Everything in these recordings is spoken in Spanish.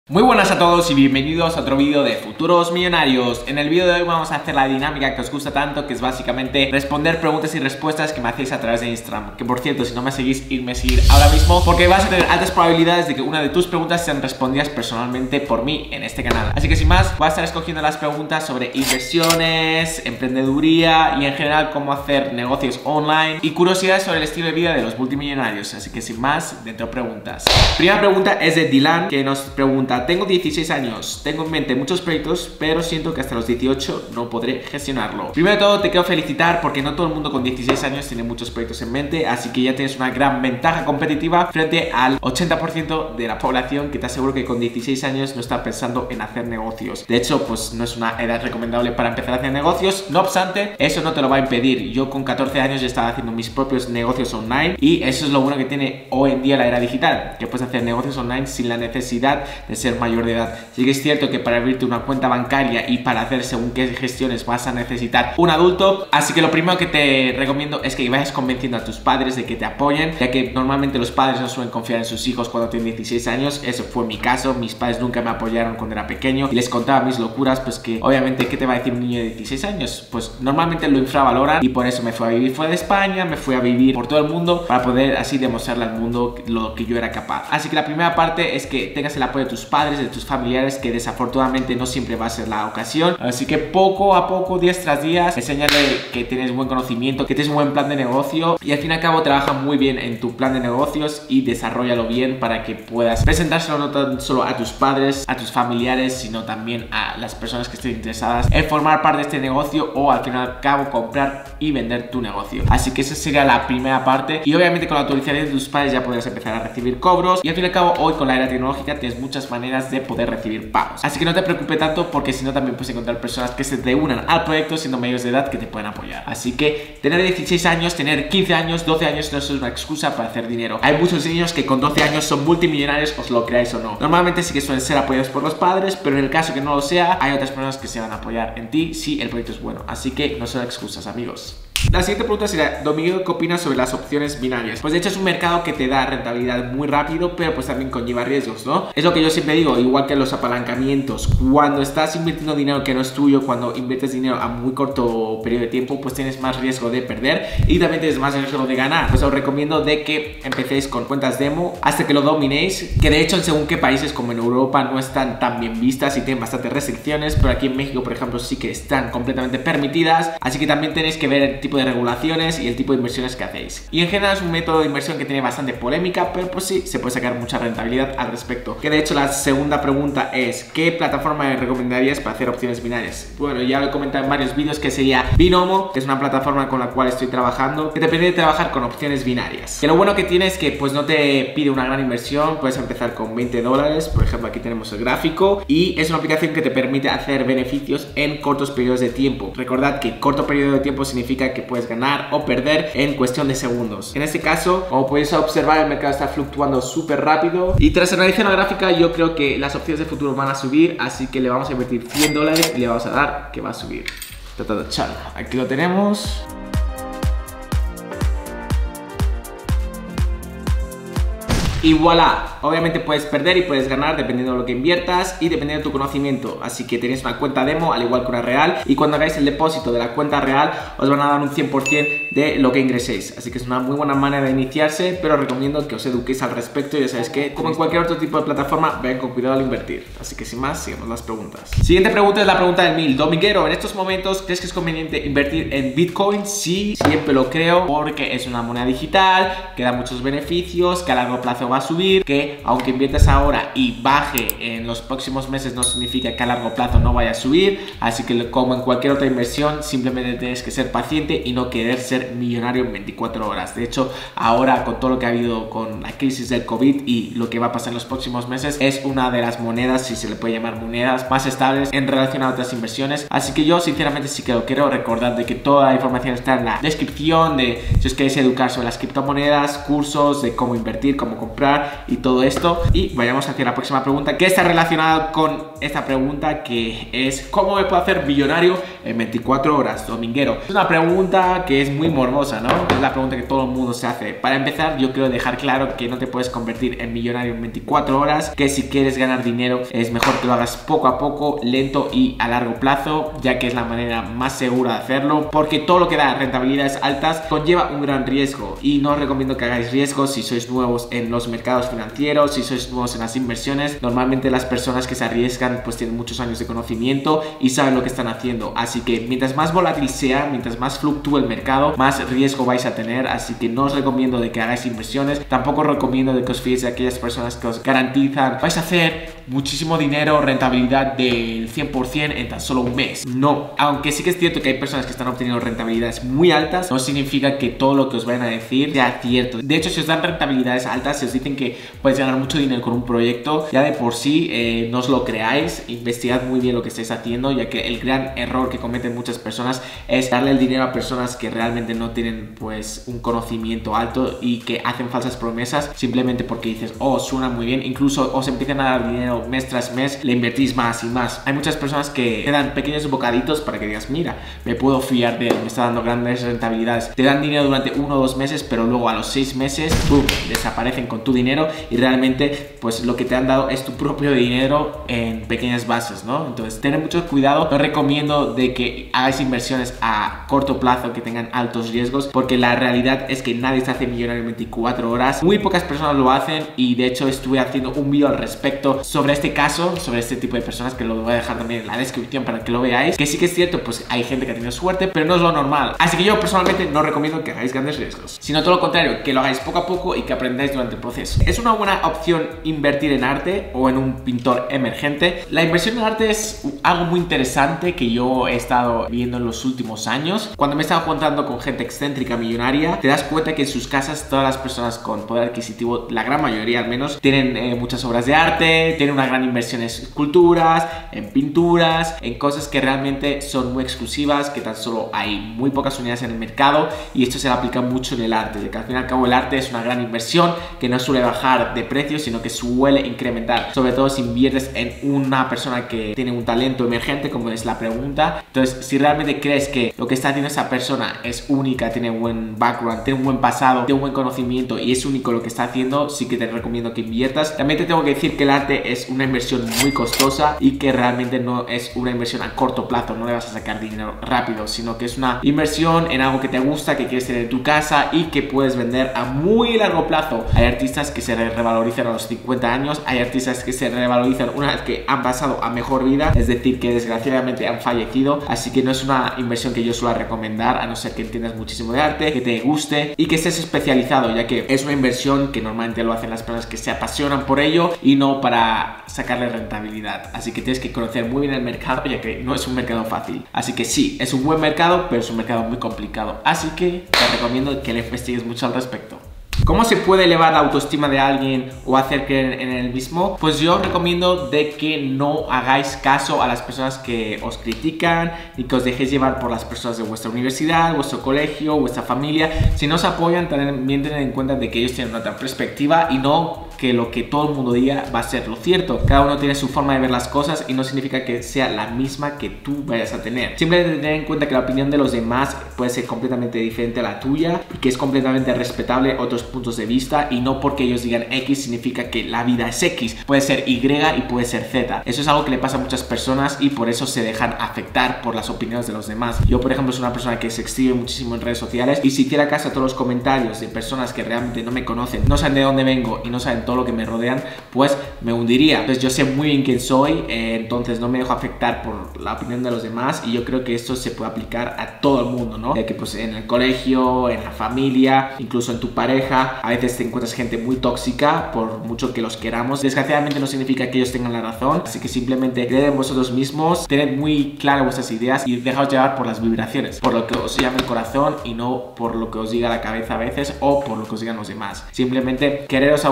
Muy buenas a todos y bienvenidos a otro vídeo de Futuros Millonarios. En el vídeo de hoy vamos a hacer la dinámica que os gusta tanto, que es básicamente responder preguntas y respuestas que me hacéis a través de Instagram. Que por cierto, si no me seguís, irme a seguir ahora mismo, porque vas a tener altas probabilidades de que una de tus preguntas sean respondidas personalmente por mí en este canal. Así que sin más, voy a estar escogiendo las preguntas sobre inversiones, emprendeduría y en general cómo hacer negocios online y curiosidades sobre el estilo de vida de los multimillonarios. Así que sin más, dentro preguntas. Primera pregunta es de Dylan, que nos pregunta: tengo 16 años, tengo en mente muchos proyectos, pero siento que hasta los 18 no podré gestionarlo. Primero de todo, te quiero felicitar porque no todo el mundo con 16 años tiene muchos proyectos en mente, así que ya tienes una gran ventaja competitiva frente al 80% de la población que te aseguro que con 16 años no está pensando en hacer negocios. De hecho, pues no es una edad recomendable para empezar a hacer negocios. No obstante, eso no te lo va a impedir. Yo con 14 años ya estaba haciendo mis propios negocios online y eso es lo bueno que tiene hoy en día la era digital, que puedes hacer negocios online sin la necesidad de ser mayor de edad. Sí que es cierto que para abrirte una cuenta bancaria y para hacer según qué gestiones vas a necesitar un adulto, así que lo primero que te recomiendo es que vayas convenciendo a tus padres de que te apoyen, ya que normalmente los padres no suelen confiar en sus hijos cuando tienen 16 años. Eso fue mi caso, mis padres nunca me apoyaron cuando era pequeño y les contaba mis locuras, pues que obviamente ¿qué te va a decir un niño de 16 años? Pues normalmente lo infravaloran y por eso me fui a vivir fuera de España, me fui a vivir por todo el mundo para poder así demostrarle al mundo lo que yo era capaz. Así que la primera parte es que tengas el apoyo de tus padres, de tus familiares, que desafortunadamente no siempre va a ser la ocasión. Así que poco a poco, días tras días, enséñale que tienes buen conocimiento, que tienes un buen plan de negocio y al fin y al cabo trabaja muy bien en tu plan de negocios y desarrollalo bien para que puedas presentárselo no tan solo a tus padres, a tus familiares, sino también a las personas que estén interesadas en formar parte de este negocio o al fin y al cabo comprar y vender tu negocio. Así que esa sería la primera parte y obviamente con la autorización de tus padres ya podrás empezar a recibir cobros y al fin y al cabo hoy con la era tecnológica tienes muchas maneras de poder recibir pagos. Así que no te preocupes tanto porque si no también puedes encontrar personas que se te unan al proyecto siendo mayores de edad que te pueden apoyar. Así que tener 16 años, tener 15 años, 12 años no es una excusa para hacer dinero. Hay muchos niños que con 12 años son multimillonarios, os lo creáis o no. Normalmente sí que suelen ser apoyados por los padres, pero en el caso que no lo sea, hay otras personas que se van a apoyar en ti si el proyecto es bueno. Así que no son excusas, amigos. La siguiente pregunta sería: Domingo, ¿qué opinas sobre las opciones binarias? Pues de hecho es un mercado que te da rentabilidad muy rápido, pero pues también conlleva riesgos, ¿no? Es lo que yo siempre digo, igual que los apalancamientos. Cuando estás invirtiendo dinero que no es tuyo, cuando inviertes dinero a muy corto periodo de tiempo, pues tienes más riesgo de perder y también tienes más riesgo de ganar. Pues os recomiendo de que empecéis con cuentas demo hasta que lo dominéis, que de hecho en según qué países como en Europa no están tan bien vistas y tienen bastantes restricciones, pero aquí en México, por ejemplo, sí que están completamente permitidas, así que también tenéis que ver el tipo de regulaciones y el tipo de inversiones que hacéis. Y en general es un método de inversión que tiene bastante polémica, pero pues sí, se puede sacar mucha rentabilidad al respecto. Que de hecho la segunda pregunta es: ¿qué plataforma me recomendarías para hacer opciones binarias? Bueno, ya lo he comentado en varios vídeos que sería Binomo, que es una plataforma con la cual estoy trabajando, que te permite trabajar con opciones binarias. Que lo bueno que tiene es que pues no te pide una gran inversión, puedes empezar con $20, por ejemplo aquí tenemos el gráfico, y es una aplicación que te permite hacer beneficios en cortos periodos de tiempo. Recordad que corto periodo de tiempo significa que puedes ganar o perder en cuestión de segundos. En este caso, como podéis observar, el mercado está fluctuando súper rápido y tras analizar la gráfica yo creo que las opciones de futuro van a subir, así que le vamos a invertir $100 y le vamos a dar que va a subir. Aquí lo tenemos. Y voilà, obviamente puedes perder y puedes ganar dependiendo de lo que inviertas y dependiendo de tu conocimiento. Así que tenéis una cuenta demo al igual que una real, y cuando hagáis el depósito de la cuenta real os van a dar un 100% de lo que ingreséis. Así que es una muy buena manera de iniciarse, pero recomiendo que os eduquéis al respecto. Y ya sabéis que, como en cualquier otro tipo de plataforma, vayan con cuidado al invertir. Así que sin más, sigamos las preguntas. Siguiente pregunta es la pregunta del 1000. Dominguero, ¿en estos momentos crees que es conveniente invertir en Bitcoin? Sí, siempre lo creo, porque es una moneda digital que da muchos beneficios, que a largo plazo va a subir, que aunque inviertas ahora y baje en los próximos meses no significa que a largo plazo no vaya a subir. Así que como en cualquier otra inversión, simplemente tienes que ser paciente y no querer ser millonario en 24 horas. De hecho, ahora con todo lo que ha habido con la crisis del COVID y lo que va a pasar en los próximos meses, es una de las monedas, si se le puede llamar monedas, más estables en relación a otras inversiones. Así que yo sinceramente sí que lo quiero. Recordad de que toda la información está en la descripción, de si os queréis educar sobre las criptomonedas, cursos de cómo invertir, cómo comprar comprar y todo esto. Y vayamos hacia la próxima pregunta, que está relacionada con esta pregunta, que es ¿cómo me puedo hacer millonario en 24 horas, dominguero? Es una pregunta que es muy morbosa, ¿no? Es la pregunta que todo el mundo se hace. Para empezar, yo quiero dejar claro que no te puedes convertir en millonario en 24 horas, que si quieres ganar dinero es mejor que lo hagas poco a poco, lento y a largo plazo, ya que es la manera más segura de hacerlo, porque todo lo que da rentabilidades altas conlleva un gran riesgo, y no os recomiendo que hagáis riesgos si sois nuevos en los mercados financieros, si sois nuevos en las inversiones. Normalmente las personas que se arriesgan pues tienen muchos años de conocimiento y saben lo que están haciendo, así que mientras más volátil sea, mientras más fluctúe el mercado, más riesgo vais a tener, así que no os recomiendo de que hagáis inversiones. Tampoco os recomiendo de que os fiéis de aquellas personas que os garantizan vais a hacer muchísimo dinero, rentabilidad del 100% en tan solo un mes. No, aunque sí que es cierto que hay personas que están obteniendo rentabilidades muy altas, no significa que todo lo que os vayan a decir sea cierto. De hecho, si os dan rentabilidades altas, si os dicen que puedes ganar mucho dinero con un proyecto, ya de por sí no os lo creáis. Investigad muy bien lo que estáis haciendo, ya que el gran error que cometen muchas personas es darle el dinero a personas que realmente no tienen pues un conocimiento alto y que hacen falsas promesas simplemente porque dices, oh, suena muy bien, incluso os empiezan a dar dinero mes tras mes, le invertís más y más. Hay muchas personas que te dan pequeños bocaditos para que digas, mira, me puedo fiar de él, me está dando grandes rentabilidades. Te dan dinero durante 1 o 2 meses, pero luego a los 6 meses, ¡pum!, desaparecen con tu dinero y realmente pues lo que te han dado es tu propio dinero en pequeñas bases, ¿no? Entonces, tened mucho cuidado. No recomiendo de que hagáis inversiones a corto plazo que tengan altos riesgos, porque la realidad es que nadie se hace millonario en 24 horas. Muy pocas personas lo hacen, y de hecho estuve haciendo un vídeo al respecto sobre este caso, sobre este tipo de personas, que lo voy a dejar también en la descripción para que lo veáis, que sí que es cierto, pues hay gente que ha tenido suerte, pero no es lo normal. Así que yo personalmente no recomiendo que hagáis grandes riesgos, sino todo lo contrario, que lo hagáis poco a poco y que aprendáis durante el proceso. Es una buena opción invertir en arte o en un pintor emergente. La inversión en arte es algo muy interesante que yo he estado viendo en los últimos años. Cuando me he estado juntando con gente excéntrica millonaria, te das cuenta que en sus casas todas las personas con poder adquisitivo, la gran mayoría al menos, tienen muchas obras de arte, tienen una gran inversión en esculturas, en pinturas, en cosas que realmente son muy exclusivas, que tan solo hay muy pocas unidades en el mercado, y esto se le aplica mucho en el arte, de que al fin y al cabo el arte es una gran inversión que no suele bajar de precio, sino que suele incrementar, sobre todo si inviertes en una persona que tiene un talento emergente, como es la pregunta. Entonces, si realmente crees que lo que está haciendo esa persona es única, tiene un buen background, tiene un buen pasado, tiene un buen conocimiento y es único lo que está haciendo, sí que te recomiendo que inviertas. También te tengo que decir que el arte es una inversión muy costosa y que realmente no es una inversión a corto plazo, no le vas a sacar dinero rápido, sino que es una inversión en algo que te gusta, que quieres tener en tu casa y que puedes vender a muy largo plazo. Hay artistas que se revalorizan a los 50 años, hay artistas que se revalorizan una vez que han pasado a mejor vida, es decir, que desgraciadamente han fallecido. Así que no es una inversión que yo suelo recomendar, a no ser que entiendas muchísimo de arte, que te guste y que estés especializado, ya que es una inversión que normalmente lo hacen las personas que se apasionan por ello y no para sacarle rentabilidad. Así que tienes que conocer muy bien el mercado, ya que no es un mercado fácil. Así que sí, es un buen mercado, pero es un mercado muy complicado. Así que te recomiendo que le investigues mucho al respecto. ¿Cómo se puede elevar la autoestima de alguien o hacer creer en el mismo? Pues yo recomiendo de que no hagáis caso a las personas que os critican y que os dejéis llevar por las personas de vuestra universidad, vuestro colegio, vuestra familia. Si no os apoyan, también tened en cuenta de que ellos tienen otra perspectiva y no que lo que todo el mundo diga va a ser lo cierto. Cada uno tiene su forma de ver las cosas y no significa que sea la misma que tú vayas a tener. Simplemente tener en cuenta que la opinión de los demás puede ser completamente diferente a la tuya y que es completamente respetable otros puntos de vista, y no porque ellos digan X significa que la vida es X. Puede ser Y y puede ser Z. Eso es algo que le pasa a muchas personas y por eso se dejan afectar por las opiniones de los demás. Yo, por ejemplo, soy una persona que se exhibe muchísimo en redes sociales, y si hiciera caso a todos los comentarios de personas que realmente no me conocen, no saben de dónde vengo y no saben todo lo que me rodean, pues me hundiría. Entonces yo sé muy bien quién soy, entonces no me dejo afectar por la opinión de los demás, y yo creo que esto se puede aplicar a todo el mundo, ¿no? Ya que pues en el colegio, en la familia, incluso en tu pareja, a veces te encuentras gente muy tóxica, por mucho que los queramos. Desgraciadamente no significa que ellos tengan la razón, así que simplemente creed en vosotros mismos, tened muy claras vuestras ideas y dejaos llevar por las vibraciones, por lo que os llame el corazón y no por lo que os diga la cabeza a veces o por lo que os digan los demás. Simplemente quereros a uno mismo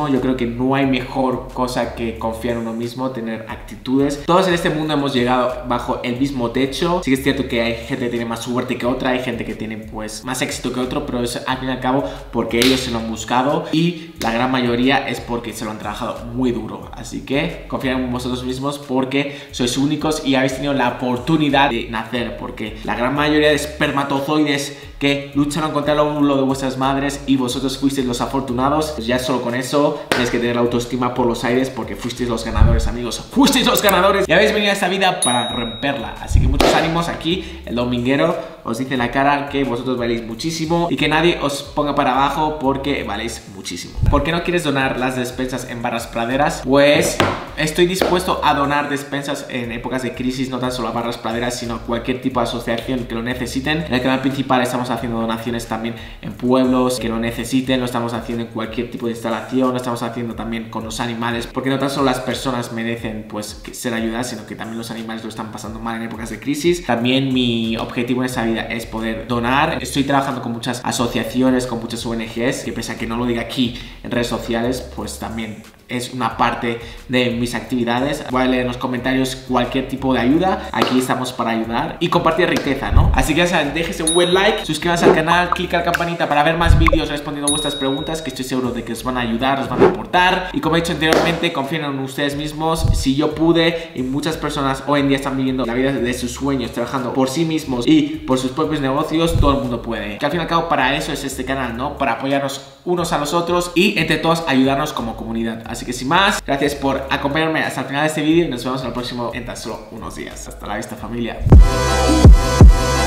mismo. Yo creo que no hay mejor cosa que confiar en uno mismo, tener actitudes. Todos en este mundo hemos llegado bajo el mismo techo. Sí que es cierto que hay gente que tiene más suerte que otra, hay gente que tiene pues más éxito que otro, pero es al fin y al cabo porque ellos se lo han buscado y la gran mayoría es porque se lo han trabajado muy duro. Así que confiad en vosotros mismos porque sois únicos y habéis tenido la oportunidad de nacer, porque la gran mayoría de espermatozoides que lucharon contra el óvulo de vuestras madres y vosotros fuisteis los afortunados, pues ya solo con eso tenéis que tener la autoestima por los aires porque fuisteis los ganadores, amigos. Fuisteis los ganadores y habéis venido a esta vida para romperla. Así que muchos ánimos aquí. El dominguero os dice en la cara que vosotros valéis muchísimo y que nadie os ponga para abajo porque valéis muchísimo. ¿Por qué no quieres donar las despensas en Barras Praderas? Pues estoy dispuesto a donar despensas en épocas de crisis, no tan solo a Barras Praderas, sino a cualquier tipo de asociación que lo necesiten. En el canal principal estamos haciendo donaciones también en pueblos que lo necesiten, lo estamos haciendo en cualquier tipo de instalación, lo estamos haciendo también con los animales, porque no tan solo las personas merecen pues ser ayudadas, sino que también los animales lo están pasando mal en épocas de crisis. También mi objetivo en esta vida es poder donar. Estoy trabajando con muchas asociaciones, con muchas ONGs, que pese a que no lo diga aquí en redes sociales, pues también es una parte de mis actividades. Voy a leer en los comentarios cualquier tipo de ayuda. Aquí estamos para ayudar y compartir riqueza, ¿no? Así que ya saben, déjense un buen like, suscríbanse al canal, clica la campanita para ver más vídeos respondiendo a vuestras preguntas, que estoy seguro de que os van a ayudar, os van a aportar. Y como he dicho anteriormente, confíen en ustedes mismos. Si yo pude y muchas personas hoy en día están viviendo la vida de sus sueños, trabajando por sí mismos y por sus propios negocios, todo el mundo puede. Que al fin y al cabo para eso es este canal, ¿no? Para apoyarnos unos a los otros y entre todos ayudarnos como comunidad. Así que sin más, gracias por acompañarme hasta el final de este vídeo y nos vemos en el próximo en tan solo unos días. Hasta la vista, familia.